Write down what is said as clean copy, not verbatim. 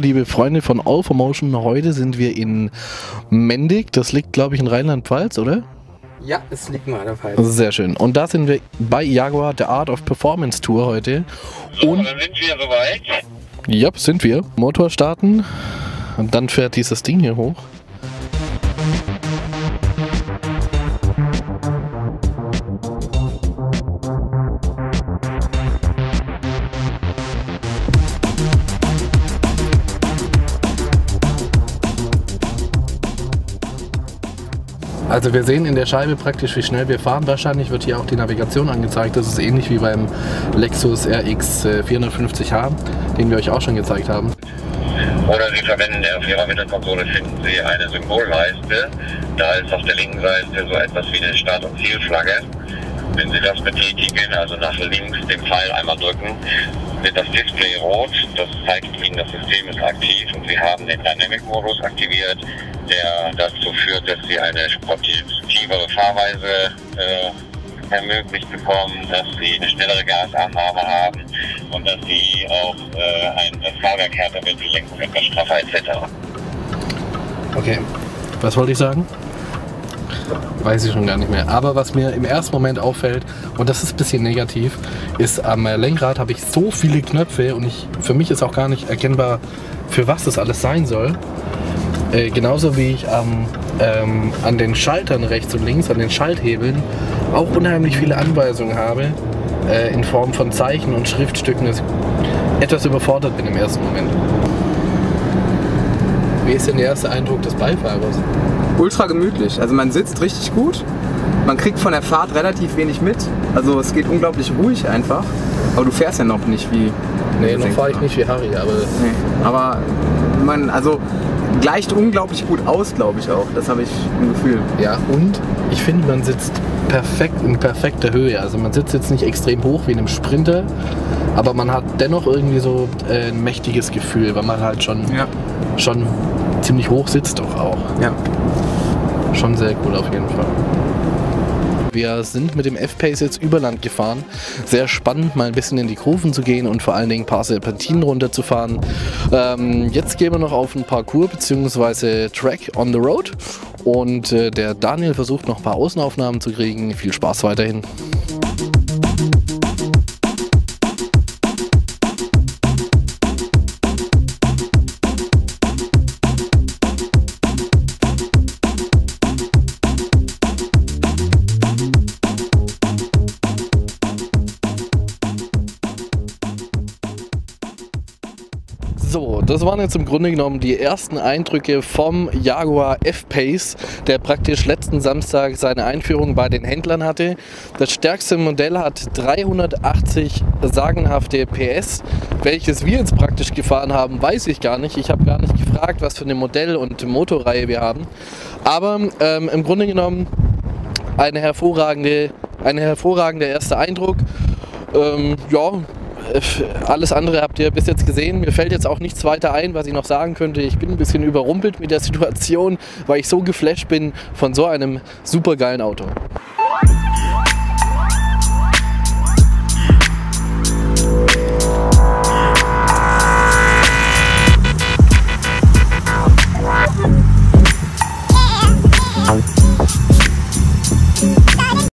liebe Freunde von All4Motion, heute sind wir in Mendig, das liegt glaube ich in Rheinland-Pfalz, oder? Ja, es liegt in Rheinland-Pfalz. Sehr schön. Und da sind wir bei Jaguar, der Art of Performance Tour heute. So, dann sind wir soweit. Ja, sind wir. Motor starten und dann fährt dieses Ding hier hoch. Also wir sehen in der Scheibe praktisch, wie schnell wir fahren. Wahrscheinlich wird hier auch die Navigation angezeigt. Das ist ähnlich wie beim Lexus RX 450h, den wir euch auch schon gezeigt haben. Oder Sie verwenden auf Ihrer Mittelkonsole, finden Sie eine Symbolleiste. Da ist auf der linken Seite so etwas wie eine Start- und Zielflagge. Wenn Sie das betätigen, also nach links den Pfeil einmal drücken, wird das Display rot. Das zeigt Ihnen, das System ist aktiv und Sie haben den Dynamic-Modus aktiviert, der dazu führt, dass Sie eine sportivere Fahrweise ermöglicht bekommen, dass Sie eine schnellere Gasannahme haben und dass Sie auch das Fahrwerk härter wird, die Lenkung etwas straffer etc. Okay, was wollte ich sagen? Weiß ich schon gar nicht mehr. Aber was mir im ersten Moment auffällt, und das ist ein bisschen negativ, ist am Lenkrad habe ich so viele Knöpfe und für mich ist auch gar nicht erkennbar, für was das alles sein soll. Genauso wie ich an den Schaltern rechts und links, an den Schalthebeln, auch unheimlich viele Anweisungen habe, in Form von Zeichen und Schriftstücken, dass ich etwas überfordert bin im ersten Moment. Wie ist denn der erste Eindruck des Beifahrers? Ultra gemütlich, also man sitzt richtig gut, man kriegt von der Fahrt relativ wenig mit, also es geht unglaublich ruhig einfach, aber du fährst ja noch nicht wie... Nee, noch fahre ich nicht wie Harry, aber... Nee, aber man, also gleicht unglaublich gut aus, glaube ich auch, das habe ich im Gefühl. Ja, und ich finde, man sitzt perfekt in perfekter Höhe, also man sitzt jetzt nicht extrem hoch wie in einem Sprinter, aber man hat dennoch irgendwie so ein mächtiges Gefühl, weil man halt schon ziemlich hoch sitzt doch auch. Ja. Schon sehr cool auf jeden Fall. Wir sind mit dem F-Pace jetzt über Land gefahren. Sehr spannend, mal ein bisschen in die Kurven zu gehen und vor allen Dingen ein paar Serpentinen runterzufahren. Jetzt gehen wir noch auf einen Parcours bzw. Track on the Road. Und der Daniel versucht noch ein paar Außenaufnahmen zu kriegen. Viel Spaß weiterhin. So, das waren jetzt im Grunde genommen die ersten Eindrücke vom Jaguar F-Pace, der praktisch letzten Samstag seine Einführung bei den Händlern hatte. Das stärkste Modell hat 380 sagenhafte PS. Welches wir jetzt praktisch gefahren haben, weiß ich gar nicht. Ich habe gar nicht gefragt, was für eine Modell- und Motorreihe wir haben. Aber im Grunde genommen ein hervorragender erster Eindruck. Ja. Alles andere habt ihr bis jetzt gesehen. Mir fällt jetzt auch nichts weiter ein, was ich noch sagen könnte. Ich bin ein bisschen überrumpelt mit der Situation, weil ich so geflasht bin von so einem super geilen Auto.